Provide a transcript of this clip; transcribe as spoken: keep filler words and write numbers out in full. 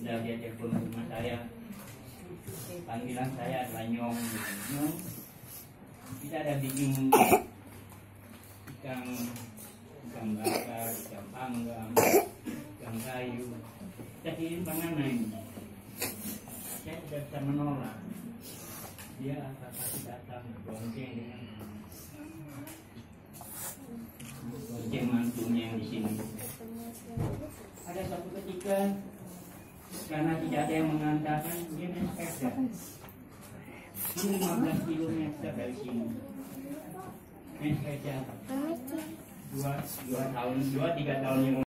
Sudah dia telepon ke rumah saya, panggilan saya adalah Nyong. Nyong, kita ada bikin ikan ikan bakar, ikan panggang, ikan kayu. Kita kirim bagaimana ini? Saya tidak bisa menolak. Dia akan pasti datang bonceng dengan bonceng mantunya yang di sini. Ada satu ketika karena tidak ada yang mengantarkan, dia naik sepeda. Ini lima belas kilometer dari sini. Naik sepeda. Dua, dua tahun, dua tiga tahun yang